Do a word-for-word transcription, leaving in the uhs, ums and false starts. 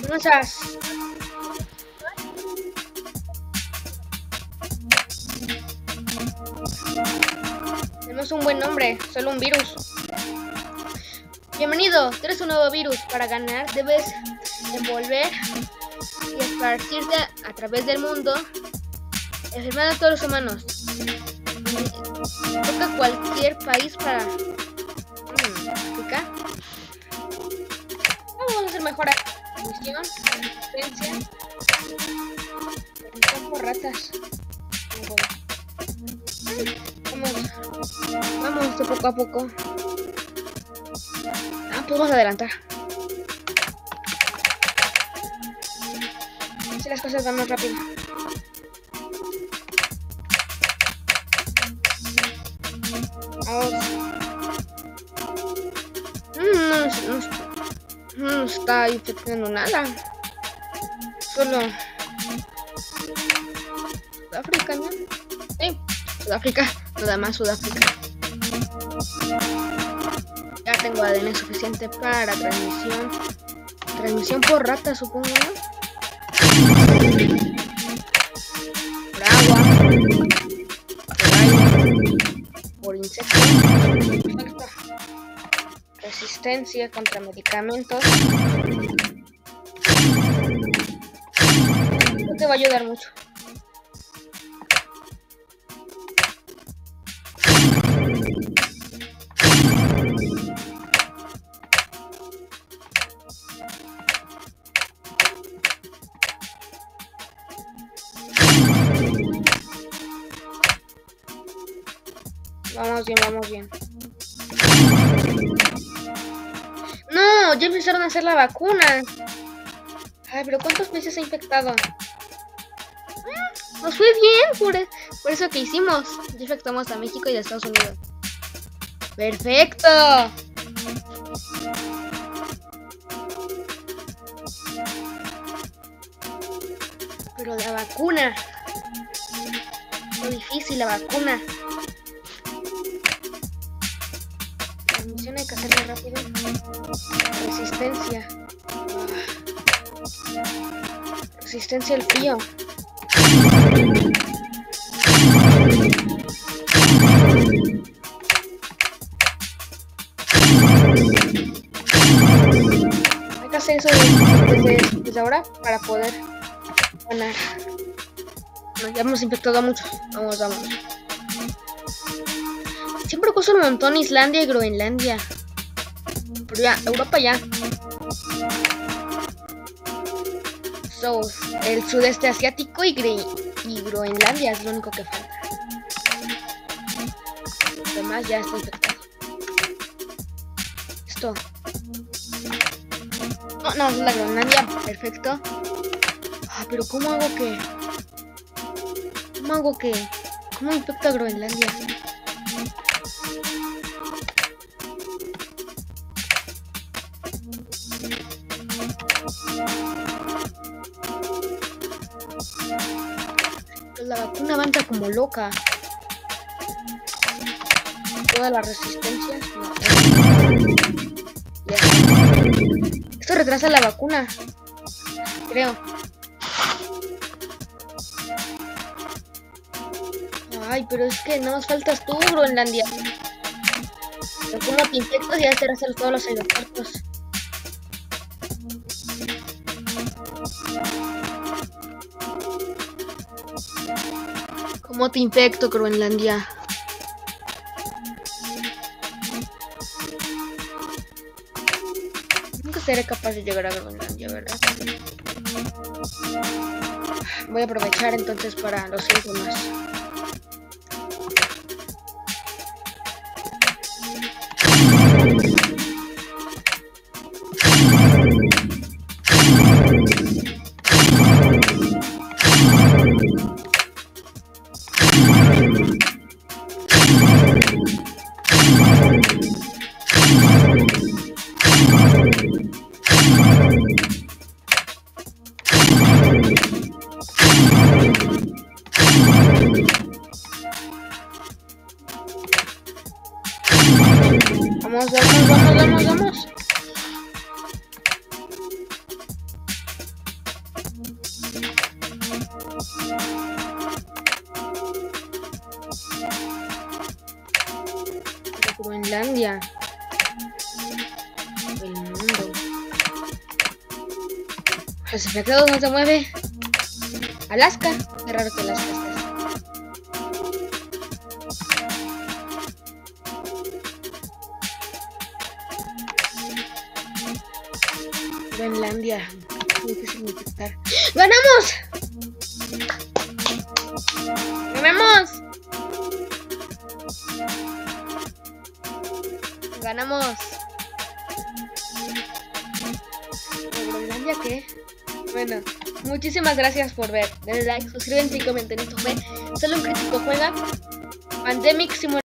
¿Cómo estás? Tenemos un buen nombre, solo un virus. Bienvenido, tienes un nuevo virus. Para ganar debes envolver y esparcirte a través del mundo, enfermando a todos los humanos. Toca cualquier país para... Hmm, ¿África? Vamos a hacer mejor misión, resistencia, atención por ratas. Vamos, vamos de poco a poco. Ah, podemos adelantar. Si las cosas van más rápido. Vamos. Mm, no, no, no está infectando nada. Solo Sudáfrica, ¿no? Sí, Sudáfrica, nada más Sudáfrica. Ya tengo A D N suficiente para transmisión. Transmisión por rata, supongo, ¿no? Por agua. Por aire. Por insectos. Resistencia contra medicamentos. Esto te va a ayudar mucho. Vamos bien, vamos bien. No, ya empezaron a hacer la vacuna. Ay, pero ¿cuántos meses ha infectado? Nos fue bien por, por eso que hicimos. Ya infectamos a México y a Estados Unidos. ¡Perfecto! Pero la vacuna. Lo difícil, la vacuna. Hay que hacerlo rápido. Resistencia. Resistencia al frío. Hay que hacer eso desde, desde ahora para poder ganar. Bueno, ya hemos infectado a muchos. Vamos, vamos. Siempre cuesta un montón Islandia y Groenlandia. Pero ya, Europa ya. So, el sudeste asiático y, Gre y Groenlandia es lo único que falta. Además ya está infectado. Esto. No, no, es la Groenlandia. Perfecto. Ah, pero ¿cómo hago que? ¿Cómo hago que? ¿Cómo infecta Groenlandia? La vacuna avanza como loca. Todas las resistencias. No. Esto retrasa la vacuna. Creo. Ay, pero es que no nos faltas tú, Groenlandia. Pero como te infectas ya te hacer todos los aeropuertos. ¿Cómo te infecto, Groenlandia? Nunca seré capaz de llegar a Groenlandia, ¿verdad? Voy a aprovechar entonces para los síntomas. Groenlandia. El mundo. Los infectados no se mueve. Alaska. Qué raro que Alaska esté. Groenlandia. Muy difícil de detectar. ¡Ganamos! ¡Ganamos! ¡Ganamos! ¿Groenlandia qué? Bueno, muchísimas gracias por ver. Denle like, suscríbanse y comenten. Esto fue Solo un Crítico Juega Pandemic Simulator.